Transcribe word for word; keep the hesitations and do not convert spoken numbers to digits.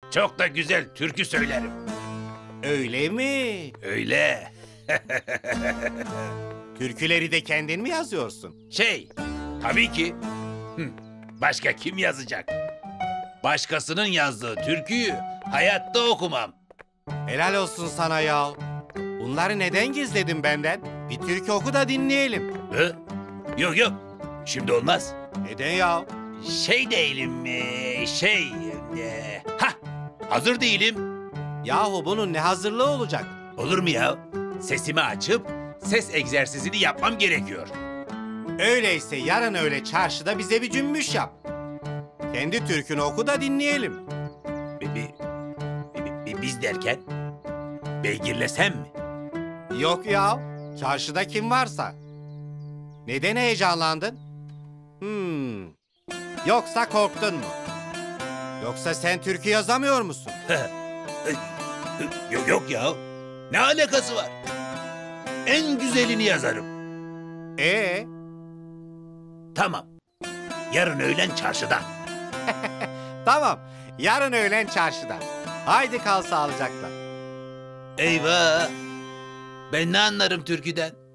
Çok da güzel türkü söylerim. Öyle mi? Öyle. Türküleri de kendin mi yazıyorsun? Şey, tabii ki. Hı, başka kim yazacak? Başkasının yazdığı türküyü hayatta okumam. Helal olsun sana ya. Bunları neden gizledin benden? Bir türkü oku da dinleyelim. Hı? Yok yok, şimdi olmaz. Neden ya? Şey değilim, ee, şey... ee, ha, hazır değilim. Yahu bunun ne hazırlığı olacak? Olur mu ya? Sesimi açıp ses egzersizini yapmam gerekiyor. Öyleyse yarın öyle çarşıda bize bir cümbüş yap. Kendi türkünü oku da dinleyelim. Bi- bi- bi- bi- Biz derken beygirlesem mi? Yok ya, çarşıda kim varsa. Neden heyecanlandın? Hmm. Yoksa korktun mu? Yoksa sen türkü yazamıyor musun? Yok yok ya. Ne alakası var? En güzelini yazarım. Ee, Tamam. Yarın öğlen çarşıda. tamam. Yarın öğlen çarşıda. Haydi kal sağlıcakla. Eyvah. Ben ne anlarım türküden?